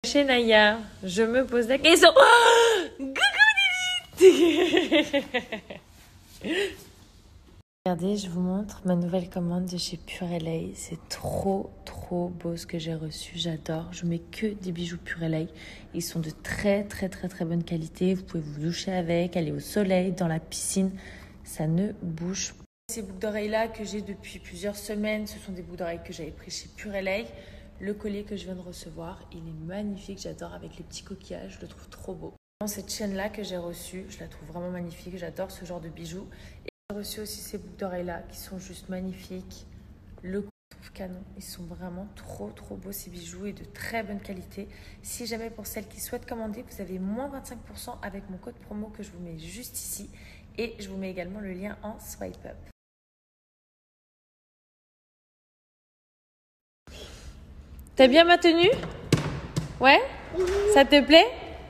Chez Naya, je me pose la question. Oh, coucou Lilith. Regardez, je vous montre ma nouvelle commande de chez Purelei. C'est trop beau ce que j'ai reçu, j'adore. Je mets que des bijoux Purelei. Ils sont de très bonne qualité. Vous pouvez vous doucher avec, aller au soleil, dans la piscine. Ça ne bouge pas. Ces boucles d'oreilles là que j'ai depuis plusieurs semaines, ce sont des boucles d'oreilles que j'avais pris chez Purelei. Le collier que je viens de recevoir, il est magnifique, j'adore avec les petits coquillages, je le trouve trop beau. Cette chaîne là que j'ai reçue, je la trouve vraiment magnifique, j'adore ce genre de bijoux. Et j'ai reçu aussi ces boucles d'oreilles là qui sont juste magnifiques. Le coup, je trouve canon, ils sont vraiment trop beaux ces bijoux et de très bonne qualité. Si jamais pour celles qui souhaitent commander, vous avez moins 25% avec mon code promo que je vous mets juste ici. Et je vous mets également le lien en swipe up. T'as bien ma tenue? Ouais? Ça te plaît?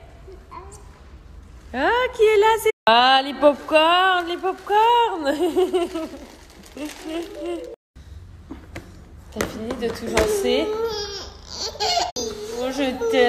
Ah, qui est là? C'est... Ah, les pop-corn, les pop-corn. T'as fini de tout lancer? Oh,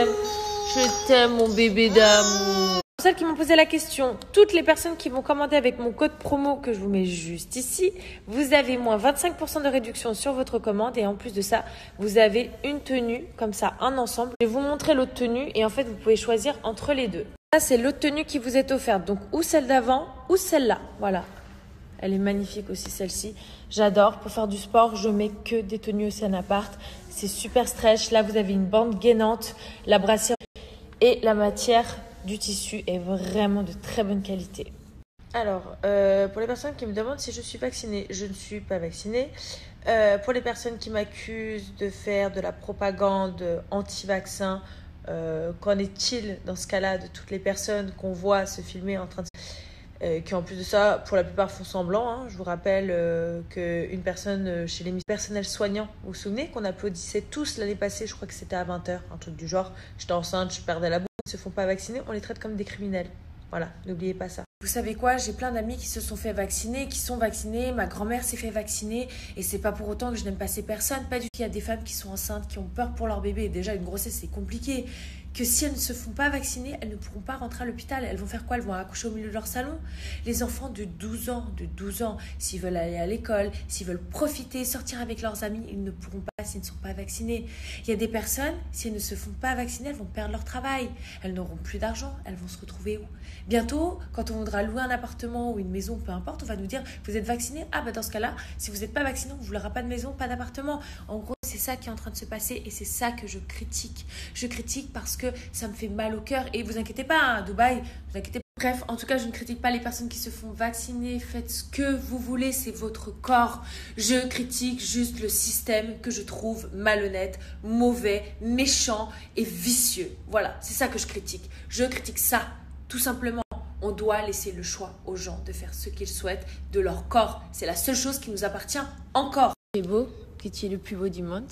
je t'aime mon bébé d'amour. Pour celles qui m'ont posé la question, toutes les personnes qui vont commander avec mon code promo que je vous mets juste ici, vous avez moins 25% de réduction sur votre commande et en plus de ça, vous avez une tenue comme ça, un ensemble. Je vais vous montrer l'autre tenue et en fait, vous pouvez choisir entre les deux. Ça, c'est l'autre tenue qui vous est offerte, donc ou celle d'avant ou celle-là, voilà. Elle est magnifique aussi celle-ci, j'adore. Pour faire du sport, je mets que des tenues Océane Apart. C'est super stretch, là vous avez une bande gainante, la brassière et la matière du tissu est vraiment de très bonne qualité. Alors, pour les personnes qui me demandent si je suis vaccinée, je ne suis pas vaccinée. Pour les personnes qui m'accusent de faire de la propagande anti-vaccin, qu'en est-il dans ce cas-là de toutes les personnes qu'on voit se filmer en train de... qui en plus de ça, pour la plupart font semblant. Hein. Je vous rappelle qu'une personne chez les personnels soignants, vous vous souvenez qu'on applaudissait tous l'année passée, je crois que c'était à 20h, un truc du genre. J'étais enceinte, je perdais la boue. Ils ne se font pas vacciner, on les traite comme des criminels. Voilà, n'oubliez pas ça. Vous savez quoi, j'ai plein d'amis qui se sont fait vacciner, qui sont vaccinés. Ma grand-mère s'est fait vacciner et c'est pas pour autant que je n'aime pas ces personnes. Pas du tout. Il y a des femmes qui sont enceintes, qui ont peur pour leur bébé. Déjà, une grossesse, c'est compliqué. Que si elles ne se font pas vacciner, elles ne pourront pas rentrer à l'hôpital. Elles vont faire quoi? Elles vont accoucher au milieu de leur salon. Les enfants de 12 ans, s'ils veulent aller à l'école, s'ils veulent profiter, sortir avec leurs amis, ils ne pourront pas s'ils ne sont pas vaccinés. Il y a des personnes, si elles ne se font pas vacciner, elles vont perdre leur travail. Elles n'auront plus d'argent. Elles vont se retrouver où? Bientôt, quand on voudra louer un appartement ou une maison, peu importe, on va nous dire, vous êtes vacciné? Ah bah dans ce cas-là, si vous n'êtes pas vacciné, on ne vous aura pas de maison, pas d'appartement. En gros, c'est ça qui est en train de se passer et c'est ça que je critique. Je critique parce que ça me fait mal au cœur. Et vous inquiétez pas, hein, Dubaï, vous inquiétez pas. Bref, en tout cas, je ne critique pas les personnes qui se font vacciner. Faites ce que vous voulez, c'est votre corps. Je critique juste le système que je trouve malhonnête, mauvais, méchant et vicieux. Voilà, c'est ça que je critique. Je critique ça, tout simplement. On doit laisser le choix aux gens de faire ce qu'ils souhaitent de leur corps. C'est la seule chose qui nous appartient encore. C'est beau, que tu es le plus beau du monde.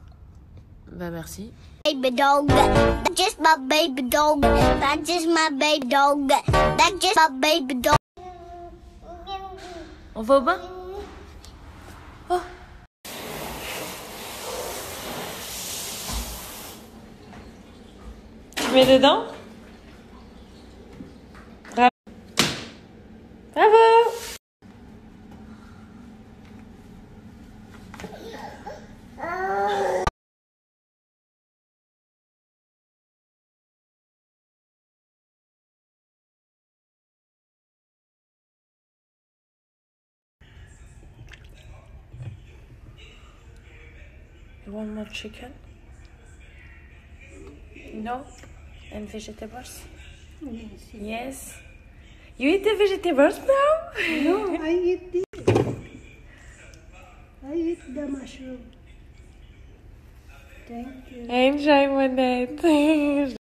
Bah merci. Baby dog, that's just my baby dog. That's just my baby dog. That's just my baby dog. On va au bain? Oh. Tu mets dedans? Bravo. Bravo. You want more chicken? No? And vegetables? Yes. You eat the vegetables now? No, I eat this. I eat the mushroom. Thank you. Enjoy, Monette.